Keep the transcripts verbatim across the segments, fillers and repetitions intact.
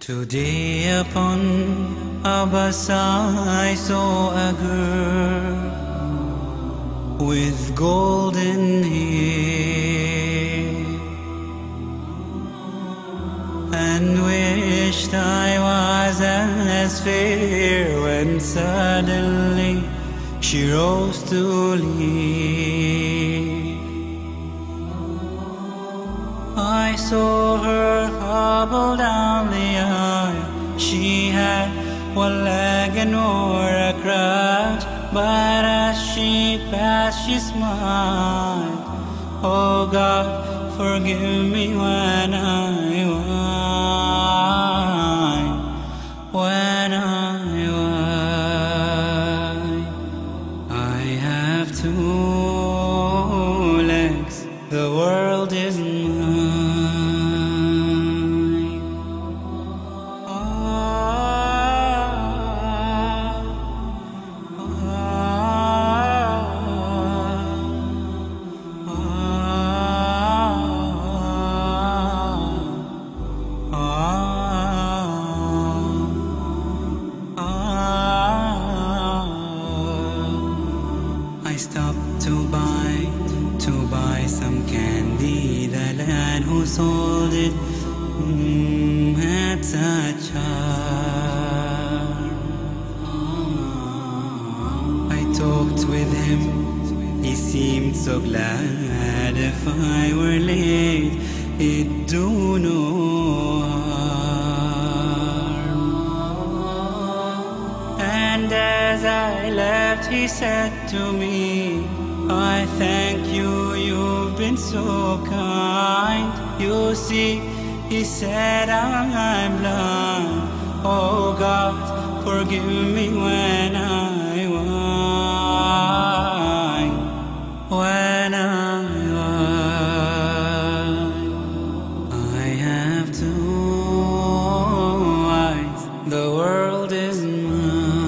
Today upon a bus I saw a girl with golden hair, and wished I was as fair, when suddenly she rose to leave. I saw her hobble down the aisle. She had one leg and wore a crutch, but as she passed she smiled. Oh God, forgive me when I whine, when I whine. I have two legs, the world is mine. I stopped to buy, to buy some candy. The lad who sold it mm, had such charm. I talked with him, he seemed so glad. If I were late, it'd do no harm. And as I left, he said to me, I thank you, you've been so kind. You see, he said, I'm blind. Oh God, forgive me when I whine, when I whine. I have two eyes, the world is mine.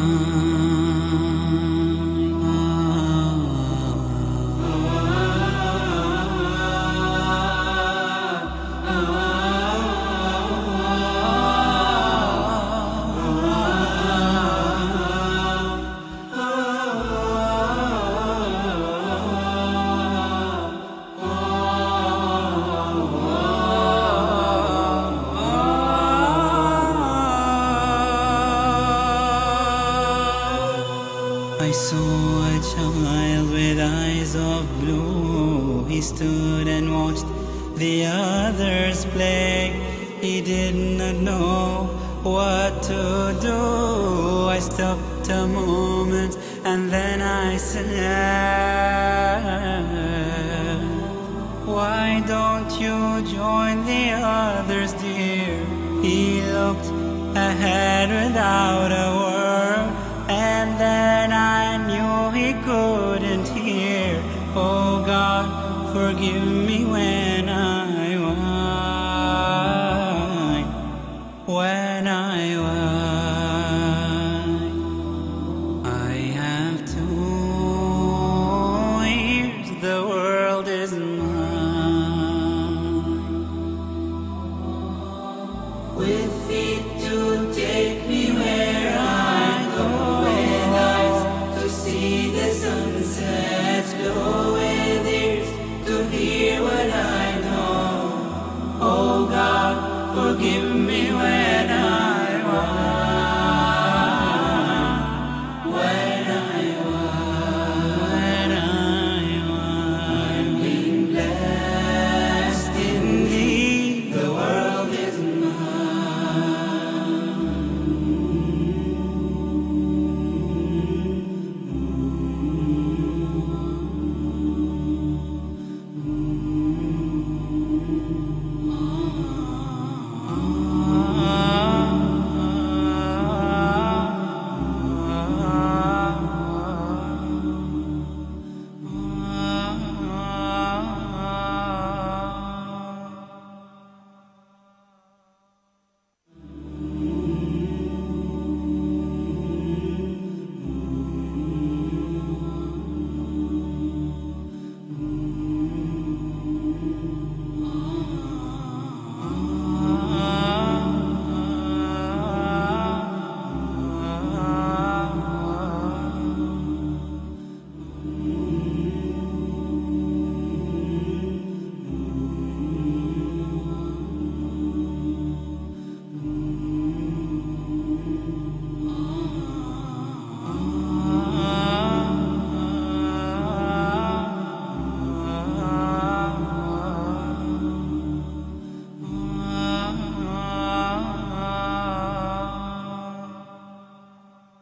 I saw a child with eyes of blue. He stood and watched the others play. He did not know what to do. I stopped a moment and then I said, why don't you join the others, dear? He looked ahead without a word, and then I knew he couldn't hear. Oh God, forgive me when I whine, when I whine. I have two ears, the world is mine. With feet to take me where I go, see the sunsets glow, with ears to hear what I know. Oh God, forgive